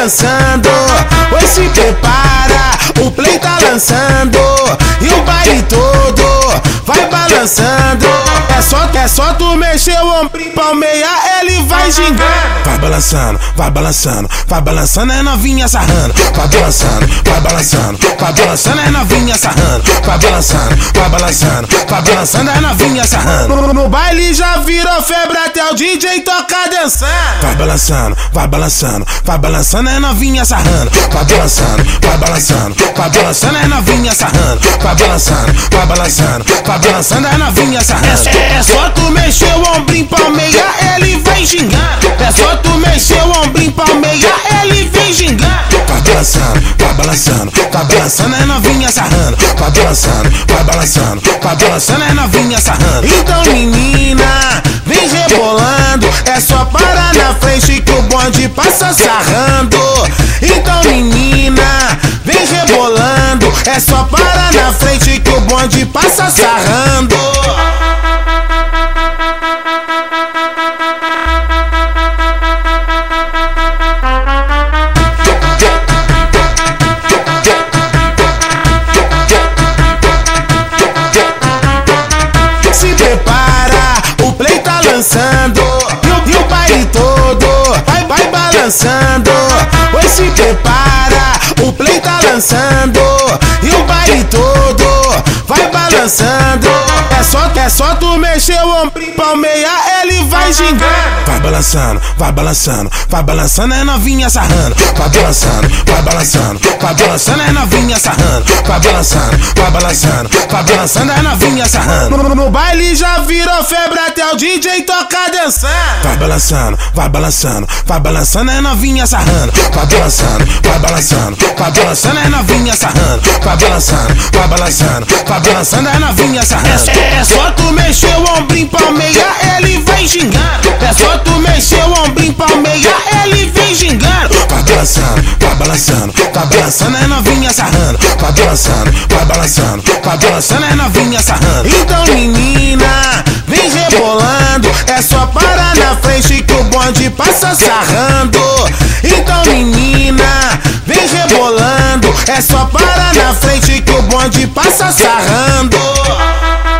balançando. Oi, se prepara, o play tá lançando. E o baile todo vai balançando. É só tu mexer o ombrinho, palmeia, ele vai gingando. Vai balançando, vai balançando, vai balançando, é novinha sarrando. Vai balançando, vai balançando, vai balançando, é novinha sarrando. Vai balançando, vai balançando, vai balançando, é novinha sarrando. No baile já virou febre até o DJ tocar dançando. Vai balançando, vai balançando, vai balançando, é novinha sarrando. Vai balançando, vai balançando, vai balançando, é novinha sarrando. Vai balançando, vai balançando, vai balançando, é novinha sarrando. É só tu mexer o ombrinho, palmeia, ele vem gingando. É só tu mexer o ombrinho, palmeia, ele vem gingando. Vai balançando, vai balançando, vai balançando, é novinha sarrando. Vai balançando, vai balançando, vai balançando, é novinha sarrando. Então menina, vem rebolando, é só parar na frente que o bonde passa sarrando. Então menina, vem rebolando, é só parar na frente que o bonde passa sarrando. Se prepara, o play tá lançando. E o baile todo vai balançando. Oi, se prepara, o play tá lançando. E o baile todo vai balançando. É só tu mexer o ombrinho, palmeia, ele vai gingando. Vai balançando, vai balançando, vai balançando, é novinha sarrando. Vai balançando, vai balançando, vai balançando, é novinha sarrando. Vai balançando, vai balançando, vai balançando, é novinha sarrando. No baile já virou febre até o DJ tocar dançando. Vai balançando, vai balançando, vai balançando, é novinha sarrando. Vai balançando, vai balançando, vai balançando, é novinha sarrando. Vai balançando, vai balançando, vai balançando, é novinha sarrando. É só tu mexer o ombrinho, palmeia, ele vem gingando. É só tu mexer o ombrinho, palmeia, ele vem gingando. Vai balançando, vai balançando, vai balançando, é novinha sarrando. Vai balançando, vai balançando, vai balançando, é novinha sarrando. Então menina, vem rebolando, é só parar na frente que o bonde passa sarrando. Então menina, vem rebolando, é só parar na frente que o bonde passa sarrando.